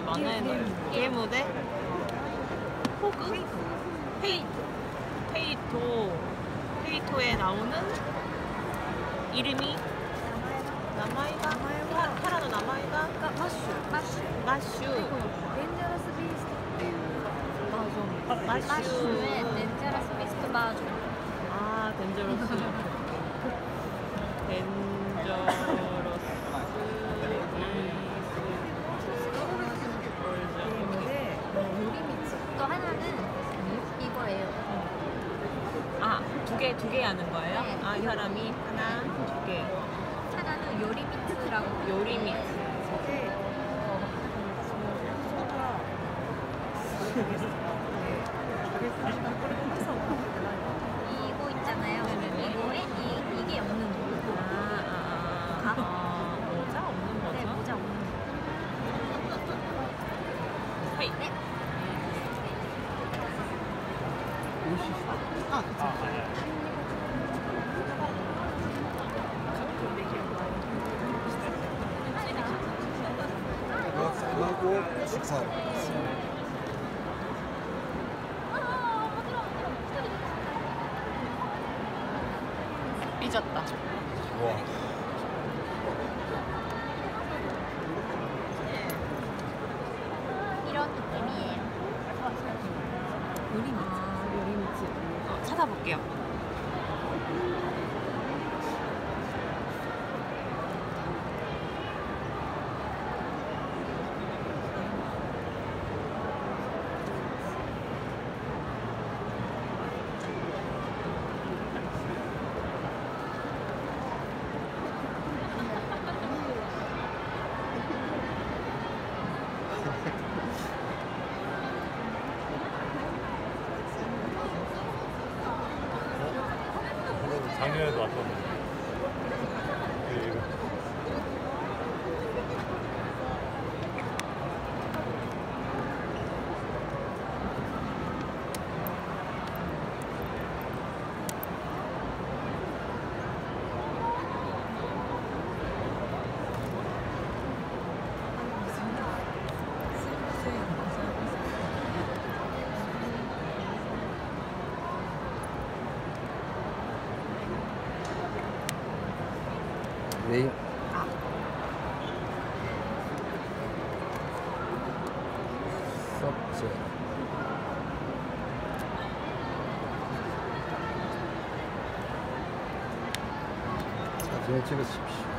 많아요. 게임 무대? 호그? 페이토에 나오는 이름이 나마이가? 카라의 나마이가? 마슈. デンジャラスビーストっていうバージョン。マッシュ의デンジャラスビーストバージョン。 아, 덴저러스. 또 하나는 이거예요. 아, 두 개 하는 거예요? 네. 아, 이 사람이 하나, 두 개. 하나는 요리미츠라고. 요리미츠. 이거 있잖아요. 이거에 이게 없는 거. 모자 없는 거죠? 네, 모자 없는 거. 하이. 네. 아, 그쵸. 쌀하고 식사. 삐졌다. 와. 이런 느낌이에요. 요리미츠. 찾아볼게요. 작년에도 왔었는데. 네. 섭제. 사진을 찍으십시오.